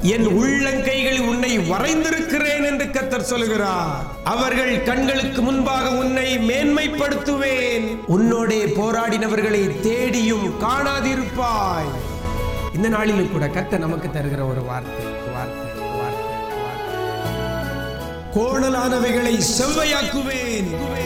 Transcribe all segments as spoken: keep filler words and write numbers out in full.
என் உள்ளங்கைகளில் உன்னை வரைந்திருக்கிறேன் என்று கர்த்தர் சொல்கிறார். அவர்கள் கண்களுக்கு முன்பாக உன்னை மேன்மைப்படுத்துவேன். உன்னோடே போராடினவர்களை தேடியும் காணாதிருப்பாய். இந்த நாளிலும் கூட கர்த்தர் நமக்கு தருகிற ஒரு வார்த்தை வார்த்தை வார்த்தை கோணலானவைகளை செவ்வையாக்குவேன்.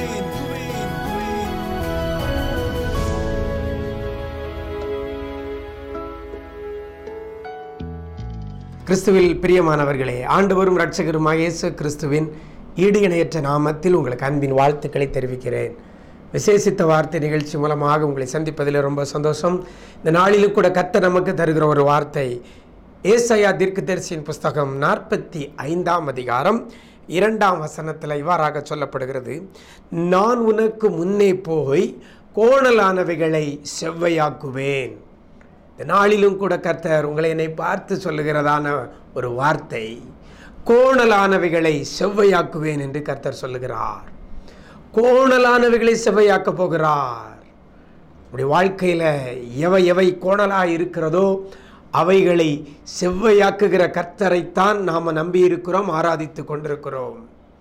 கிறிஸ்துவில் பிரியமானவர்களே, ஆண்டவரும் இரட்சகருமாகிய இயேசு கிறிஸ்துவின் ஈடு இணையற்ற நாமத்தில் உங்களுக்கு அன்பின் வாழ்த்துக்களை தெரிவிக்கிறேன். விசேஷித்த வார்த்தை நிகழ்ச்சி மூலமாக உங்களை சந்திப்பதில் ரொம்ப சந்தோஷம். இந்த நாளிலும் கூட கர்த்தர் நமக்கு தருகிற ஒரு வார்த்தை ஏசாயா தீர்க்கதரிசியின் புஸ்தகம் நாற்பத்தி ஐந்தாம் அதிகாரம் இரண்டாம் வசனத்தில் இவ்வாறாக சொல்லப்படுகிறது. நான் உனக்கு முன்னே போய் கோணலானவைகளை செவ்வையாக்குவேன். இந்த நாளிலும் கூட கர்த்தர் உங்களை என்னை பார்த்து சொல்லுகிறதான ஒரு வார்த்தை, கோணலானவைகளை செவ்வையாக்குவேன் என்று கர்த்தர் சொல்லுகிறார். கோணலானவைகளை செவ்வையாக்க போகிறார். நம்முடைய வாழ்க்கையில் எவை எவை கோணலாக இருக்கிறதோ அவைகளை செவ்வையாக்குகிற கர்த்தரைத்தான் நாம் நம்பி இருக்கிறோம், ஆராதித்து கொண்டிருக்கிறோம்.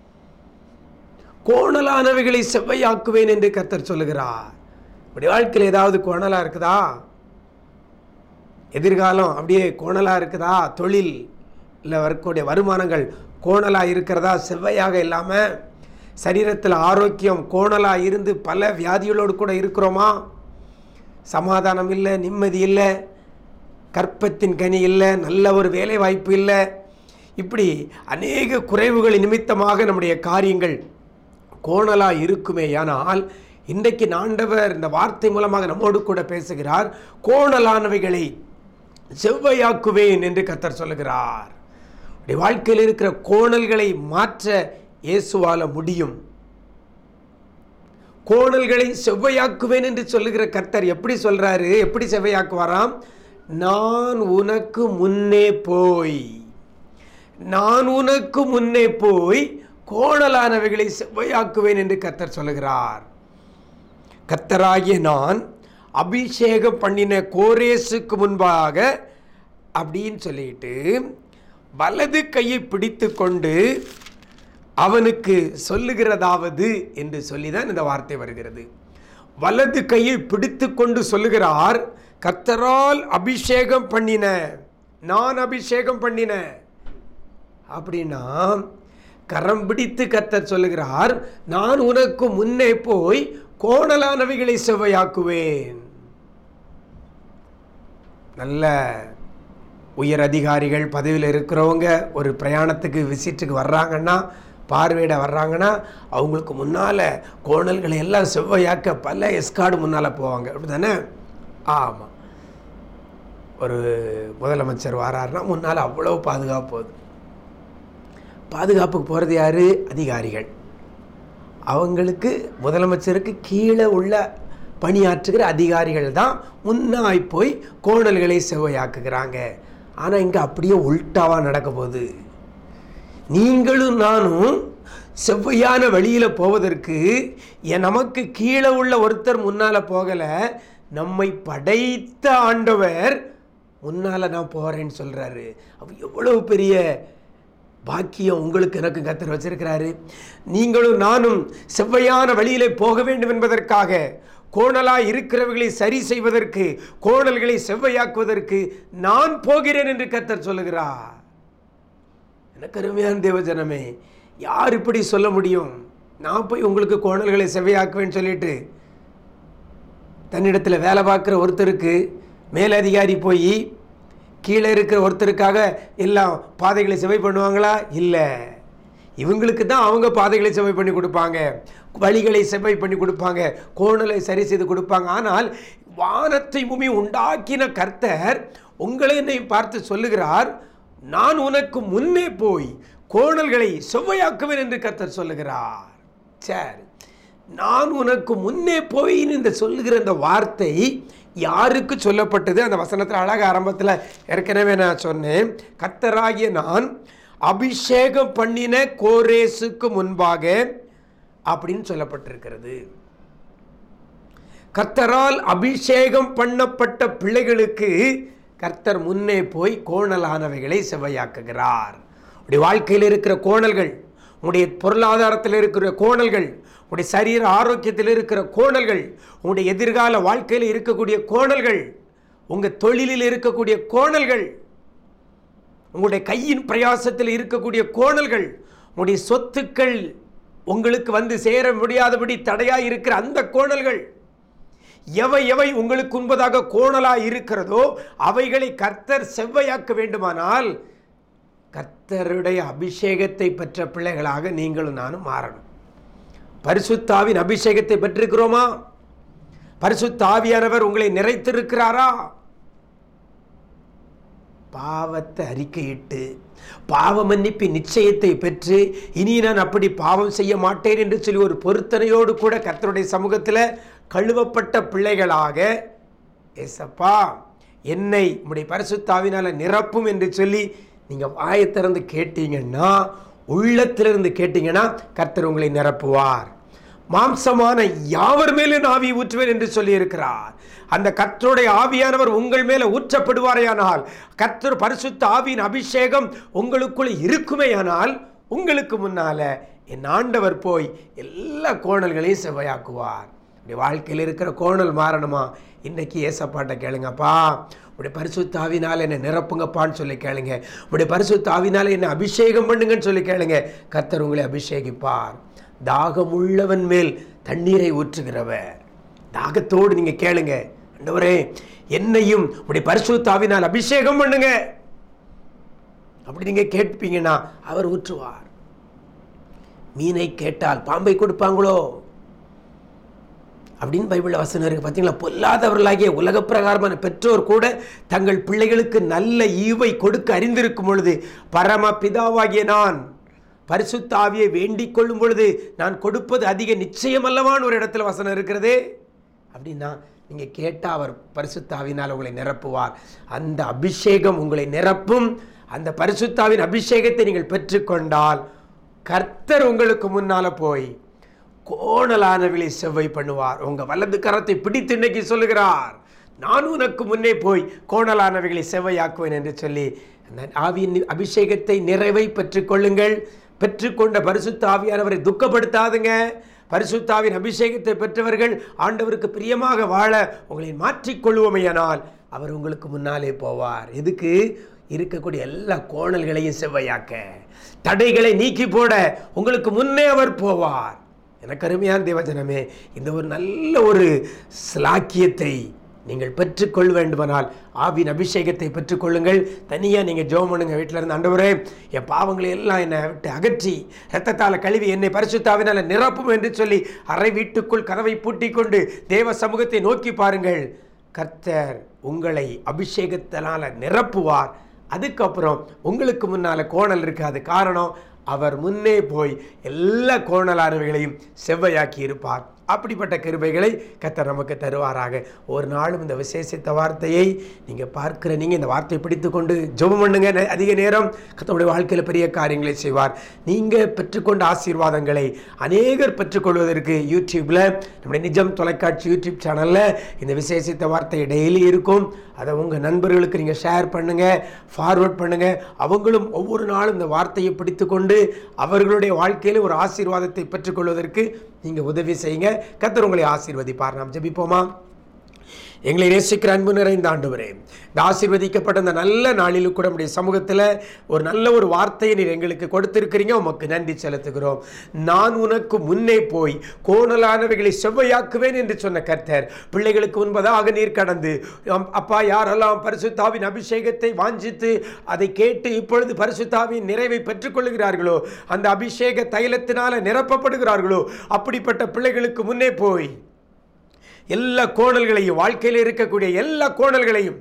கோணலானவைகளை செவ்வையாக்குவேன் என்று கர்த்தர் சொல்லுகிறார். நம்முடைய வாழ்க்கையில் ஏதாவது கோணலாக இருக்குதா? எதிர்காலம் அப்படியே கோணலாக இருக்குதா? தொழில் இல்லை வரக்கூடிய வருமானங்கள் கோணலாக இருக்கிறதா? செவ்வையாக இல்லாமல் சரீரத்தில் ஆரோக்கியம் கோணலாக இருந்து பல வியாதிகளோடு கூட இருக்கிறோமா? சமாதானம் இல்லை, நிம்மதி இல்லை, கற்பத்தின் கனி இல்லை, நல்ல ஒரு வேலை வாய்ப்பு இல்லை, இப்படி அநேக குறைவுகள் நிமித்தமாக நம்முடைய காரியங்கள் கோணலாக இருக்குமே. ஆனால் இன்றைக்கு ஆண்டவர் இந்த வார்த்தை மூலமாக நம்மோடு கூட பேசுகிறார். கோணலானவைகளை செவ்வையாக்குவேன் என்று கர்த்தர் சொல்லுகிறார். வாழ்க்கையில் இருக்கிற கோணல்களை மாற்ற இயேசுவால முடியும். கோணல்களை செவ்வையாக்குவேன் என்று சொல்லுகிற கர்த்தர் எப்படி சொல்றாரு? எப்படி செவ்வையாக்குவாராம்? நான் உனக்கு முன்னே போய் நான் உனக்கு முன்னே போய் கோணலானவைகளை செவ்வையாக்குவேன் என்று கர்த்தர் சொல்லுகிறார். கர்த்தராகிய நான் அபிஷேகம் பண்ணின கோரேசுக்கு முன்பாக அப்படின்னு சொல்லிட்டு வலது கையை பிடித்து கொண்டு அவனுக்கு சொல்லுகிறதாவது என்று சொல்லி தான் இந்த வார்த்தை வருகிறது. வலது கையை பிடித்து கொண்டு சொல்லுகிறார், கர்த்தரால் அபிஷேகம் பண்ணின, நான் அபிஷேகம் பண்ணின அப்படின்னா கரம் பிடித்து கர்த்தர் சொல்லுகிறார், நான் உனக்கு முன்னே போய் கோணலானவைகளை செவ்வையாக்குவேன். நல்ல உயர் அதிகாரிகள் பதவியில் இருக்கிறவங்க ஒரு பிரயாணத்துக்கு விசிட்டுக்கு வர்றாங்கன்னா, பார்வையிட வர்றாங்கன்னா, அவங்களுக்கு முன்னால் கோணல்களை எல்லாம் செவ்வையாக்க பல எஸ்கார்டு முன்னால் போவாங்க, அப்படி தானே? ஆமாம். ஒரு முதலமைச்சர் வராருன்னா முன்னால் அவ்வளோ பாதுகாப்பு போகுது. பாதுகாப்புக்கு போகிறது யார்? அதிகாரிகள். அவங்களுக்கு முதலமைச்சருக்கு கீழே உள்ள பணியாற்றுகிற அதிகாரிகள் தான் முன்னாய் போய் கோணல்களை செவ்வையாக்குகிறாங்க. ஆனால் இங்கே அப்படியே உல்டாவாக நடக்க போகுது. நீங்களும் நானும் செவ்வையான வழியில் போவதற்கு என் நமக்கு கீழே உள்ள ஒருத்தர் முன்னால் போகலை, நம்மை படைத்த ஆண்டவர் முன்னால் நான் போகிறேன்னு சொல்கிறாரு. அப்போ எவ்வளவு பெரிய பாக்கியம் உங்களுக்கு எனக்கு கர்த்தர் வச்சிருக்கிறாரு. நீங்களும் நானும் செவ்வையான வழியிலே போக வேண்டும் என்பதற்காக, கோணலாய் இருக்கிறவர்களை சரி செய்வதற்கு, கோணல்களை செவ்வையாக்குவதற்கு நான் போகிறேன் என்று கர்த்தர் சொல்லுகிறார். எனக்கு அருமையான தேவஜனமே, யார் இப்படி சொல்ல முடியும்? நான் போய் உங்களுக்கு கோணல்களை செவ்வையாக்குவேன்னு சொல்லிட்டு தன்னிடத்தில் வேலை பார்க்குற ஒருத்தருக்கு மேலதிகாரி போய் கீழே இருக்கிற ஒருத்தருக்காக எல்லாம் பாதைகளை செவ்வை பண்ணுவாங்களா? இல்லை. இவங்களுக்கு தான் அவங்க பாதைகளை செவ்வை பண்ணி கொடுப்பாங்க, வழிகளை செவ்வை பண்ணி கொடுப்பாங்க, கோணலை சரி செய்து கொடுப்பாங்க. ஆனால் வானத்தை பூமி உண்டாக்கின கர்த்தர் உங்களை என்னை பார்த்து சொல்லுகிறார், நான் உனக்கு முன்னே போய் கோணல்களை செவ்வையாக்குவேன் என்று கர்த்தர் சொல்லுகிறார். சரி, நான் உனக்கு முன்னே போய் இந்த சொல்லுகிற இந்த வார்த்தை யாருக்கு சொல்லப்பட்டது? அந்த வசனத்தில் அழக ஆரம்பத்தில் ஏற்கனவே நான் சொன்னேன், கர்த்தராகிய நான் அபிஷேகம் பண்ணின கோரேசுக்கு முன்பாக அப்படின்னு சொல்லப்பட்டிருக்கிறது. கர்த்தரால் அபிஷேகம் பண்ணப்பட்ட பிள்ளைகளுக்கு கர்த்தர் முன்னே போய் கோணலானவைகளை செவ்வையாக்குகிறார். உடைய வாழ்க்கையில் இருக்கிற கோணல்கள், உங்களுடைய பொருளாதாரத்தில் இருக்கிற கோணல்கள், உங்களுடைய சரீர ஆரோக்கியத்தில் இருக்கிற கோணல்கள், உங்களுடைய எதிர்கால வாழ்க்கையில் இருக்கக்கூடிய கோணல்கள், உங்கள் தொழிலில் இருக்கக்கூடிய கோணல்கள், உங்களுடைய கையின் பிரயாசத்தில் இருக்கக்கூடிய கோணல்கள், உங்களுடைய சொத்துக்கள் உங்களுக்கு வந்து சேர முடியாதபடி தடையாக இருக்கிற அந்த கோணல்கள், எவை எவை உங்களுக்கு உண்பதாக கோணலாக இருக்கிறதோ அவைகளை கர்த்தர் செவ்வையாக்க வேண்டுமானால் கர்த்தருடைய அபிஷேகத்தை பெற்ற பிள்ளைகளாக நீங்களும் நானும் மாறணும். பரிசுத்த அபிஷேகத்தை பெற்றிருக்கிறோமா? பரிசுத்த ஆவியானவர் உங்களை நிறைத்திருக்கிறாரா? பாவத்தை அறிக்கையிட்டு பாவ மன்னிப்பு நிச்சயத்தை பெற்று இனி நான் அப்படி பாவம் செய்ய மாட்டேன் என்று சொல்லி ஒரு பொருத்தனையோடு கூட கர்த்தருடைய சமூகத்தில் கழுவப்பட்ட பிள்ளைகளாக, ஏசப்பா என்னை உம்முடைய பரிசுத்த ஆவியினால நிரப்பும் என்று சொல்லி நீங்கள் வாயை திறந்து கேட்டீங்கன்னா, உள்ளத்திலிருந்து கேட்டீங்கன்னா கர்த்தர் உங்களை நிரப்புவார். மாம்சமான யாவர் மேலே ஆவி ஊற்றுவேன் என்று சொல்லி இருக்கிறார். அந்த கர்த்தருடைய ஆவியானவர் உங்கள் மேலே ஊற்றப்படுவாரேயானால், கர்த்தர் பரிசுத்த ஆவியின் அபிஷேகம் உங்களுக்குள் இருக்குமேயானால், உங்களுக்கு முன்னால என் ஆண்டவர் போய் எல்லா கோணல்களையும் செவ்வையாக்குவார். உடைய வாழ்க்கையில் இருக்கிற கோணல் மாறணுமா? இன்னைக்கு ஏசப்பாட்ட கேளுங்கப்பா, உடைய பரிசுத்த ஆவினால் என்னை நிரப்புங்கப்பான்னு சொல்லி கேளுங்க. உடைய பரிசுத்த ஆவினால் என்னை அபிஷேகம் பண்ணுங்கன்னு சொல்லி கேளுங்க. கர்த்தர் உங்களை அபிஷேகிப்பார். தாகமுள்ளவன் மேல் தண்ணீரை ஊற்றுகிறவர். தாகத்தோடு நீங்க கேளுங்க, ஆண்டவரே என்னையும் உடைய பரிசுத்த ஆவினால் அபிஷேகம் பண்ணுங்க. அப்படி நீங்க கேட்பீங்கன்னா அவர் ஊற்றுவார். மீனை கேட்டால் பாம்பை கொடுப்பாங்களோ அப்படின்னு பைபிள் வசனம் இருக்கு. பார்த்தீங்களா? பொல்லாதவர்களாகிய உலக பிரகாரமான பெற்றோர் கூட தங்கள் பிள்ளைகளுக்கு நல்ல ஈவை கொடுக்க அறிந்திருக்கும் பொழுது, பரம பிதாவாகிய நான் பரிசுத்த ஆவியை வேண்டிக் கொள்ளும் பொழுது நான் கொடுப்பது அதிக நிச்சயம் அல்லவான்னு ஒரு இடத்துல வசனம் இருக்கிறதே. அப்படின்னா நீங்கள் கேட்டால் அவர் பரிசுத்த ஆவியினால் உங்களை நிரப்புவார். அந்த அபிஷேகம் உங்களை நிரப்பும். அந்த பரிசுத்த ஆவியின் அபிஷேகத்தை நீங்கள் பெற்றுக்கொண்டால் கர்த்தர் உங்களுக்கு முன்னால் போய் கோணலானவர்களை செவ்வை பண்ணுவார். உங்கள் வலது கரத்தை பிடித்து இன்னைக்கு சொல்லுகிறார், நான் உனக்கு முன்னே போய் கோணலானவர்களை செவ்வையாக்குவேன் என்று சொல்லி அந்த ஆவியின் அபிஷேகத்தை நிறைவை பெற்றுக்கொள்ளுங்கள். பெற்றுக்கொண்ட பரிசுத்த ஆவியானவரை துக்கப்படுத்தாதுங்க. பரிசுத்த ஆவியின் அபிஷேகத்தை பெற்றவர்கள் ஆண்டவருக்கு பிரியமாக வாழ உங்களை மாற்றிக்கொள்வோமையானால் அவர் உங்களுக்கு முன்னாலே போவார். எதுக்கு? இருக்கக்கூடிய எல்லா கோணல்களையும் செவ்வையாக்க, தடைகளை நீக்கி போட உங்களுக்கு முன்னே அவர் போவார். எனக்கு அருமையான தேவஜனமே, இந்த ஒரு நல்ல ஒரு ஸ்லாக்கியத்தை நீங்கள் பெற்றுக்கொள்ள வேண்டுமானால் ஆவியின் அபிஷேகத்தை பெற்றுக்கொள்ளுங்கள். தனியாக நீங்கள் ஜெபம் பண்ணுங்க. வீட்டில் இருந்து, ஆண்டவரே என் பாவங்களை எல்லாம் என்னை விட்டு அகற்றி இரத்தத்தால் கழுவி என்னை பரிசுத்த ஆவியினால நிரப்பும் என்று சொல்லி அறை வீட்டுக்குள் கதவை பூட்டி கொண்டு தேவ சமூகத்தை நோக்கி பாருங்கள். கர்த்தர் உங்களை அபிஷேகத்தினால நிரப்புவார். அதுக்கப்புறம் உங்களுக்கு முன்னால் கோணல் இருக்காது. காரணம், அவர் முன்னே போய் எல்லா கோணலானவைகளையும் செவ்வையாக்கி இருப்பார். அப்படிப்பட்ட கிருபைகளை கர்த்தர் நமக்கு தருவாராக. ஒரு நாளும் இந்த விசேஷித்த வார்த்தையை நீங்கள் பார்க்கிற நீங்கள் இந்த வார்த்தையை பிடித்து கொண்டு ஜெபம் பண்ணுங்க. அதிக நேரம் கர்த்தருடைய வாழ்க்கையில் பெரிய காரியங்களை செய்வார். நீங்கள் பெற்றுக்கொண்ட ஆசீர்வாதங்களை அநேகர் பெற்றுக்கொள்வதற்கு யூடியூப்பில் நம்முடைய நிஜம் தொலைக்காட்சி யூடியூப் சேனலில் இந்த விசேஷித்த வார்த்தை டெய்லி இருக்கும். அதை உங்கள் நண்பர்களுக்கு நீங்கள் ஷேர் பண்ணுங்கள், ஃபார்வர்ட் பண்ணுங்கள். அவங்களும் ஒவ்வொரு நாளும் இந்த வார்த்தையை பிடித்து கொண்டு அவர்களுடைய வாழ்க்கையில் ஒரு ஆசீர்வாதத்தை பெற்றுக்கொள்வதற்கு நீங்கள் உதவி செய்யுங்க. கர்த்தர் உங்களை ஆசீர்வதிப்பார். நாம் ஜெபிப்போமா? எங்களை நேசிக்கிற அன்பு நிறைந்த ஆண்டவரே, இந்த ஆசீர்வதிக்கப்பட்ட இந்த நல்ல நாளிலும் கூட நம்முடைய சமூகத்தில் ஒரு நல்ல ஒரு வார்த்தையை நீர் எங்களுக்கு கொடுத்திருக்கிறீங்க. உமக்கு நன்றி செலுத்துகிறோம். நான் உனக்கு முன்னே போய் கோணலானவைகளை செவ்வையாக்குவேன் என்று சொன்ன கர்த்தர், பிள்ளைகளுக்கு முன்பதாக நீர் கடந்து அப்பா யாரெல்லாம் பரிசுத்தாவின் அபிஷேகத்தை வாஞ்சித்து அதை கேட்டு இப்பொழுது பரிசுத்தாவின் நிறைவை பெற்றுக்கொள்கிறார்களோ, அந்த அபிஷேக தைலத்தினால நிரப்பப்படுகிறார்களோ, அப்படிப்பட்ட பிள்ளைகளுக்கு முன்னே போய் எல்லா கோணல்களையும், வாழ்க்கையில் இருக்கக்கூடிய எல்லா கோணல்களையும்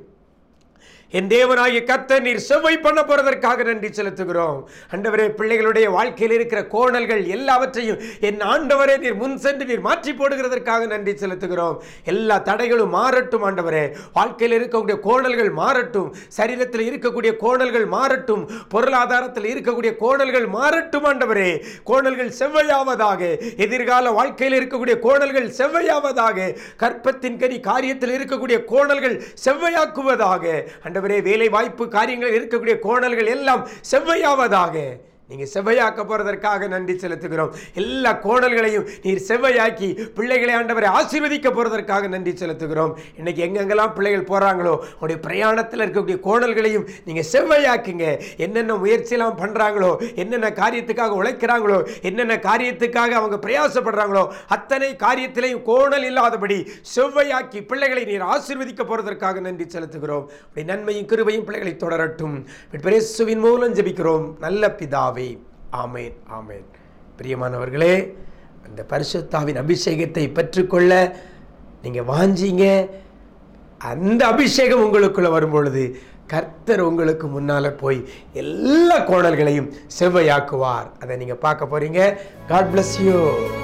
என் தேவனாகிய கர்த்தர் நீர் செவ்வை பண்ண போறதற்காக நன்றி செலுத்துகிறோம். ஆண்டவரே, பிள்ளைகளுடைய வாழ்க்கையில் இருக்கிற கோணல்கள் எல்லாவற்றையும் என் ஆண்டவரே நீர் முன் சென்று நீர் மாற்றி போடுகிறதற்காக நன்றி செலுத்துகிறோம். எல்லா தடைகளும் மாறட்டும் ஆண்டவரே. வாழ்க்கையில் இருக்கக்கூடிய கோணல்கள் மாறட்டும், சரீரத்தில் இருக்கக்கூடிய கோணல்கள் மாறட்டும், பொருளாதாரத்தில் இருக்கக்கூடிய கோணல்கள் மாறட்டும் ஆண்டவரே. கோணல்கள் செவ்வையாவதாக, எதிர்கால வாழ்க்கையில் இருக்கக்கூடிய கோணல்கள் செவ்வையாவதாக, கற்பத்தின் கனி காரியத்தில் இருக்கக்கூடிய கோணல்கள் செவ்வையாக்குவதாக. ஆண்டவரே, ஆண்டவரே வேலை வாய்ப்பு காரியங்கள் இருக்கக்கூடிய கோணல்கள் எல்லாம் செவ்வையாவதாக. நீங்கள் செவ்வையாக்க போகிறதற்காக நன்றி செலுத்துகிறோம். எல்லா கோணல்களையும் நீர் செவ்வையாக்கி பிள்ளைகளை ஆண்டவரை ஆசீர்வதிக்க போகிறதற்காக நன்றி செலுத்துகிறோம். இன்றைக்கி எங்கெங்கெல்லாம் பிள்ளைகள் போகிறாங்களோ அவருடைய பிரயாணத்தில் இருக்கக்கூடிய கோணல்களையும் நீங்கள் செவ்வையாக்குங்க. என்னென்ன முயற்சியெல்லாம் பண்ணுறாங்களோ, என்னென்ன காரியத்துக்காக உழைக்கிறாங்களோ, என்னென்ன காரியத்துக்காக அவங்க பிரயாசப்படுறாங்களோ அத்தனை காரியத்திலையும் கோணல் இல்லாதபடி செவ்வையாக்கி பிள்ளைகளை நீர் ஆசீர்வதிக்க போகிறதற்காக நன்றி செலுத்துகிறோம். அப்படி நன்மையும் கிருபையும் பிள்ளைகளை தொடரட்டும். இயேசுவின் மூலம் ஜெபிக்கிறோம் நல்ல பிதாவே. ஆமேன், ஆமேன். பிரியமானவர்களே, அந்த பரிசுத்தாவின் அபிஷேகத்தை பெற்றுக்கொள்ள நீங்கள் வாஞ்சிங்க. அந்த அபிஷேகம் உங்களுக்குள்ள வரும்பொழுது கர்த்தர் உங்களுக்கு முன்னால் போய் எல்லா கோணல்களையும் செவ்வையாக்குவார். அதை நீங்கள் பார்க்க போறீங்க. God bless you.